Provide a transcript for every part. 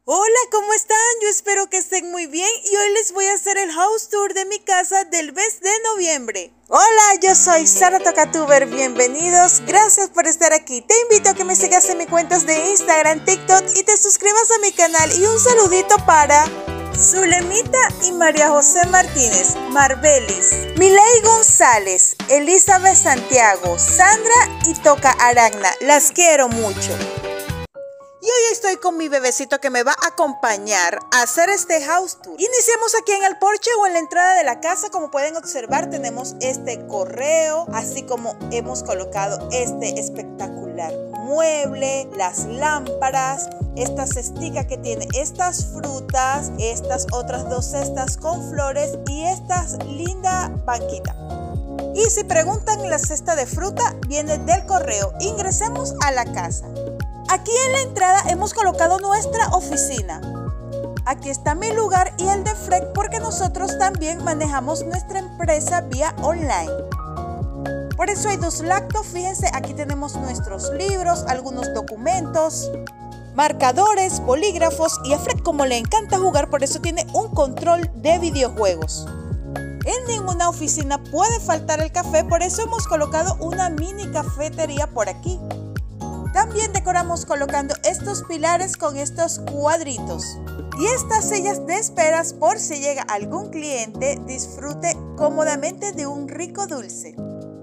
Hola, ¿cómo están? Yo espero que estén muy bien y hoy les voy a hacer el house tour de mi casa del mes de noviembre. Hola, yo soy Sara Tocatuber, bienvenidos, gracias por estar aquí. Te invito a que me sigas en mis cuentas de Instagram, TikTok y te suscribas a mi canal. Y un saludito para Zulemita y María José Martínez, Marbelis, Miley González, Elizabeth Santiago, Sandra y Toca Aragna. Las quiero mucho. Y hoy estoy con mi bebecito que me va a acompañar a hacer este house tour. Iniciamos aquí en el porche o en la entrada de la casa. Como pueden observar, tenemos este correo, así como hemos colocado este espectacular mueble, las lámparas, esta cestica que tiene estas frutas, estas otras dos cestas con flores y esta linda banquita. Y si preguntan, la cesta de fruta viene del correo. Ingresemos a la casa. Aquí en la entrada hemos colocado nuestra oficina. Aquí está mi lugar y el de Fred, porque nosotros también manejamos nuestra empresa vía online. Por eso hay dos laptops. Fíjense, aquí tenemos nuestros libros, algunos documentos, marcadores, bolígrafos, y a Fred, como le encanta jugar, por eso tiene un control de videojuegos. En ninguna oficina puede faltar el café, por eso hemos colocado una mini cafetería por aquí. También decoramos colocando estos pilares con estos cuadritos y estas sillas de esperas por si llega algún cliente disfrute cómodamente de un rico dulce.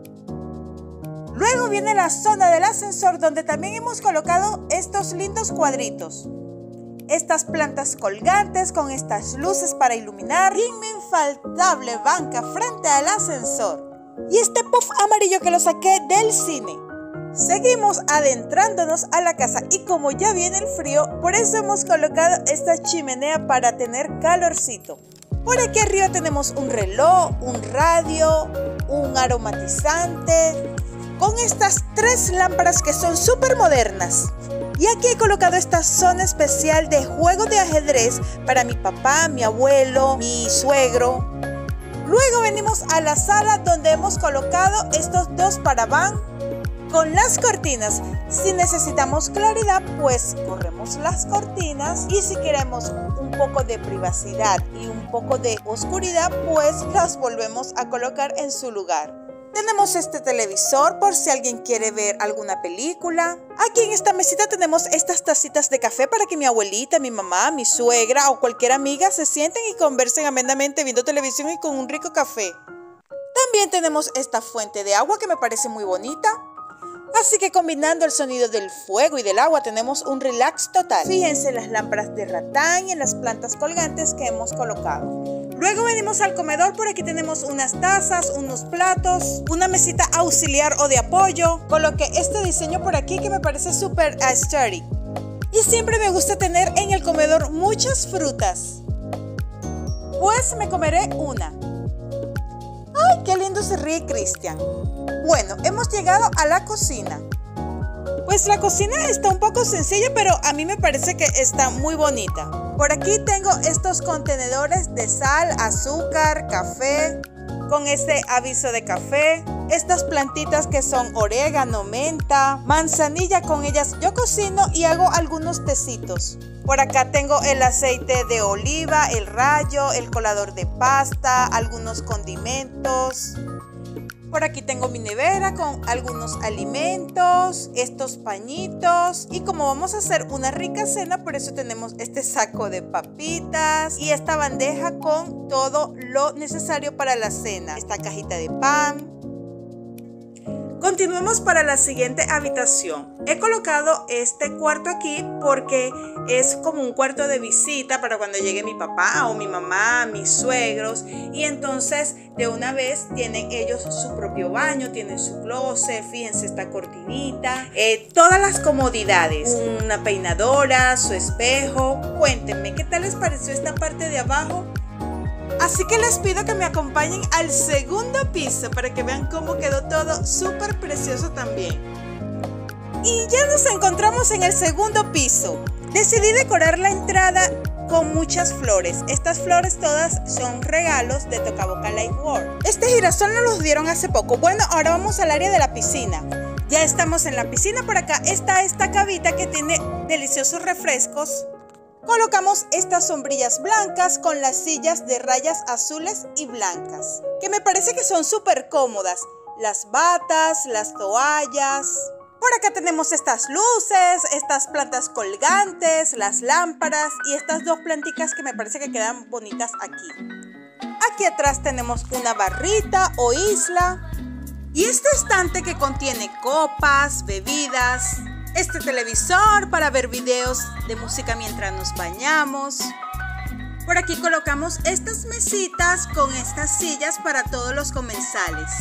Luego viene la zona del ascensor, donde también hemos colocado estos lindos cuadritos, estas plantas colgantes con estas luces para iluminar y mi infaltable banca frente al ascensor y este puff amarillo que lo saqué del cine. Seguimos adentrándonos a la casa y como ya viene el frío, por eso hemos colocado esta chimenea para tener calorcito. Por aquí arriba tenemos un reloj, un radio, un aromatizante, con estas tres lámparas que son súper modernas. Y aquí he colocado esta zona especial de juego de ajedrez para mi papá, mi abuelo, mi suegro. Luego venimos a la sala donde hemos colocado estos dos paraván con las cortinas. Si necesitamos claridad, pues corremos las cortinas, y si queremos un poco de privacidad y un poco de oscuridad, pues las volvemos a colocar en su lugar. Tenemos este televisor por si alguien quiere ver alguna película. Aquí en esta mesita tenemos estas tacitas de café para que mi abuelita, mi mamá, mi suegra o cualquier amiga se sienten y conversen amenamente viendo televisión y con un rico café. También tenemos esta fuente de agua que me parece muy bonita. Así que combinando el sonido del fuego y del agua tenemos un relax total. Fíjense en las lámparas de ratán y en las plantas colgantes que hemos colocado. Luego venimos al comedor. Por aquí tenemos unas tazas, unos platos, una mesita auxiliar o de apoyo. Coloqué este diseño por aquí que me parece súper aesthetic. Y siempre me gusta tener en el comedor muchas frutas. Pues me comeré una. ¡Ay, qué lindo se ríe Cristian! Bueno, hemos llegado a la cocina. Pues la cocina está un poco sencilla, pero a mí me parece que está muy bonita. Por aquí tengo estos contenedores de sal, azúcar, café, con este aviso de café. Estas plantitas que son orégano, menta, manzanilla, con ellas yo cocino y hago algunos tecitos. Por acá tengo el aceite de oliva, el rayo, el colador de pasta, algunos condimentos. Por aquí tengo mi nevera con algunos alimentos, estos pañitos. Y como vamos a hacer una rica cena, por eso tenemos este saco de papitas y esta bandeja con todo lo necesario para la cena. Esta cajita de pan. Continuemos para la siguiente habitación. He colocado este cuarto aquí porque es como un cuarto de visita para cuando llegue mi papá o mi mamá, mis suegros. Y entonces de una vez tienen ellos su propio baño, tienen su closet, fíjense esta cortinita, todas las comodidades, una peinadora, su espejo. Cuéntenme, ¿qué tal les pareció esta parte de abajo? Así que les pido que me acompañen al segundo piso para que vean cómo quedó todo súper precioso también. Y ya nos encontramos en el segundo piso. Decidí decorar la entrada con muchas flores. Estas flores todas son regalos de Tocaboca Life World. Este girasol nos los dieron hace poco. Bueno, ahora vamos al área de la piscina. Ya estamos en la piscina. Por acá está esta cavita que tiene deliciosos refrescos. Colocamos estas sombrillas blancas con las sillas de rayas azules y blancas, que me parece que son súper cómodas. Las batas, las toallas. Por acá tenemos estas luces, estas plantas colgantes, las lámparas y estas dos plantitas que me parece que quedan bonitas aquí. Aquí atrás tenemos una barrita o isla. Y este estante que contiene copas, bebidas. Este televisor para ver videos de música mientras nos bañamos. Por aquí colocamos estas mesitas con estas sillas para todos los comensales.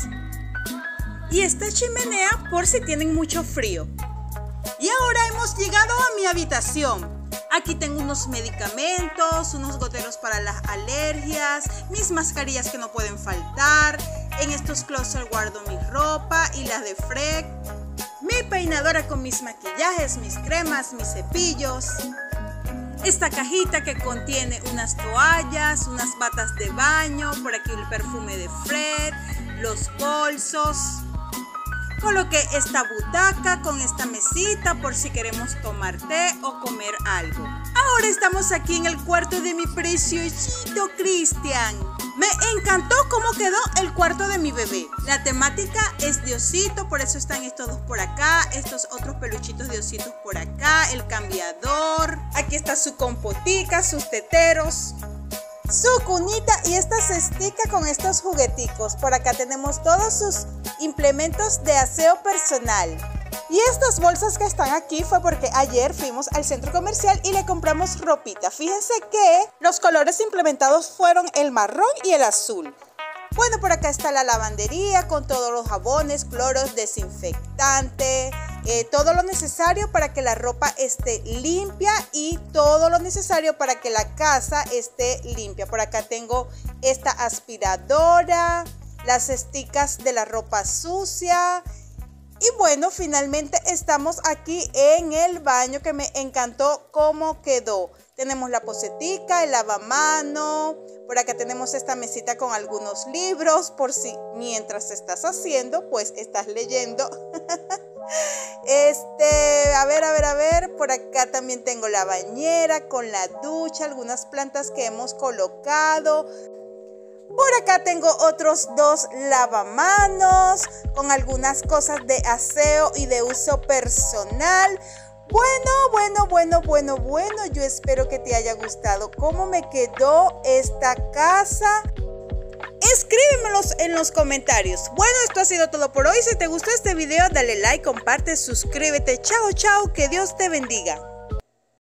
Y esta chimenea por si tienen mucho frío. Y ahora hemos llegado a mi habitación. Aquí tengo unos medicamentos, unos goteros para las alergias, mis mascarillas que no pueden faltar. En estos closets guardo mi ropa y las de Freck. Mi peinadora con mis maquillajes, mis cremas, mis cepillos. Esta cajita que contiene unas toallas, unas batas de baño, por aquí el perfume de Freck, los bolsos. Coloqué esta butaca con esta mesita por si queremos tomar té o comer algo. Ahora estamos aquí en el cuarto de mi preciosito Cristian. Me encantó cómo quedó el cuarto de mi bebé. La temática es de osito, por eso están estos dos por acá, estos otros peluchitos de ositos por acá, el cambiador. Aquí está su compotica, sus teteros, su cunita y esta cestica con estos jugueticos. Por acá tenemos todos sus implementos de aseo personal. Y estas bolsas que están aquí fue porque ayer fuimos al centro comercial y le compramos ropita. Fíjense que los colores implementados fueron el marrón y el azul. Bueno, por acá está la lavandería con todos los jabones, cloros, desinfectante, todo lo necesario para que la ropa esté limpia y todo lo necesario para que la casa esté limpia. Por acá tengo esta aspiradora, las cesticas de la ropa sucia. Y bueno, finalmente estamos aquí en el baño que me encantó cómo quedó. Tenemos la posetica, el lavamano. Por acá tenemos esta mesita con algunos libros por si mientras estás haciendo, pues estás leyendo. A ver, por acá también tengo la bañera con la ducha, algunas plantas que hemos colocado. Por acá tengo otros dos lavamanos con algunas cosas de aseo y de uso personal. Bueno, yo espero que te haya gustado cómo me quedó esta casa. Escríbemelos en los comentarios. Bueno, esto ha sido todo por hoy. Si te gustó este video, dale like, comparte, suscríbete. Chao, que Dios te bendiga.